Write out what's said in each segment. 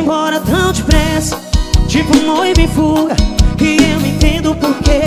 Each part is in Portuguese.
embora tão depressa, tipo um noivo em fuga, e eu não entendo porquê.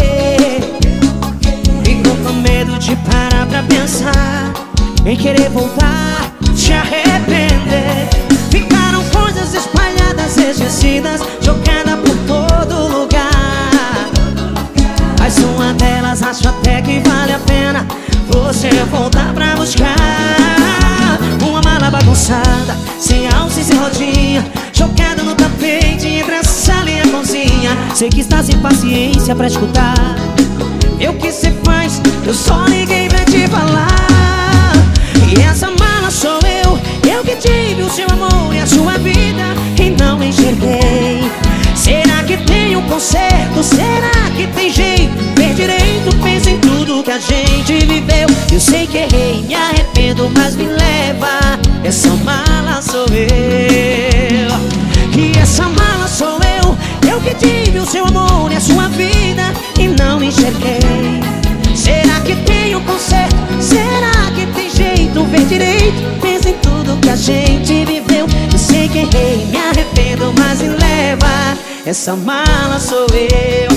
Fico com medo de parar pra pensar em querer voltar, te arrepender. Ficaram coisas espalhadas, esquecidas, jogadas por todo lugar. Mas uma delas acho até que vale a pena você voltar pra buscar. Uma mala bagunçada, sem alça e sem rodinha, jogada no tapete entre a sala e a cozinha. Sei que está sem paciência pra escutar. Eu que cê faz, eu só liguei pra te falar. E essa mala sou eu que tive o seu amor e a sua vida e não enxerguei. Será que tem um conserto? Será que tem jeito? Ver direito, pensa em tudo que a gente viveu. Eu sei que errei, me arrependo, mas me leva. Essa mala sou eu. E essa mala sou eu que tive o seu amor e a sua vida e não enxerguei. Será que tem um conserto? Será que tem jeito? Ver direito, pensa em tudo que a gente viveu. Eu sei que errei, me arrependo, mas me leva. Essa mala sou eu.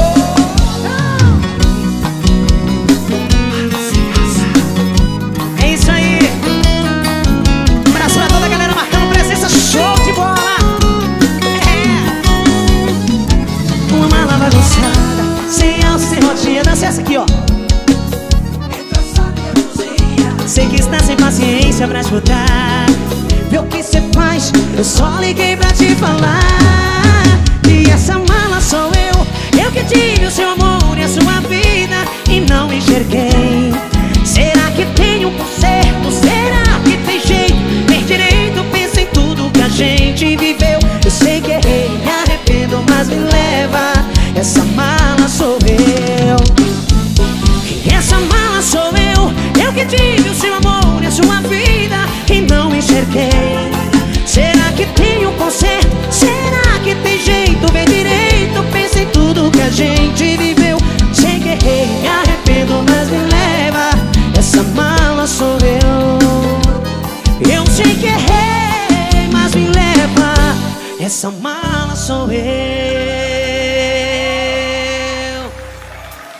É isso aí. Um abraço pra toda a galera marcando presença. Show de bola. Uma mala bagunçada, sem alça, sem rodinha. Dança essa aqui, ó. Sei que está sem paciência pra escutar. Vê o que cê faz, eu só liguei pra te falar. E essa mala sou eu que tive o seu amor e a sua vida e não enxerguei. Será que tem um conserto? Será que tem jeito? Ver direito, pensa em tudo que a gente viveu. Eu sei que errei, me arrependo, mas me leva. Essa mala sou eu. E essa mala sou eu que tive o seu amor e a sua vida e não enxerguei. Será que tem um conserto? Será que tem jeito? Ver direito, pensa em tudo que a gente viveu. Sei que errei, me arrependo, mas me leva. Essa mala sou eu. Eu sei que errei, mas me leva. Essa mala sou eu.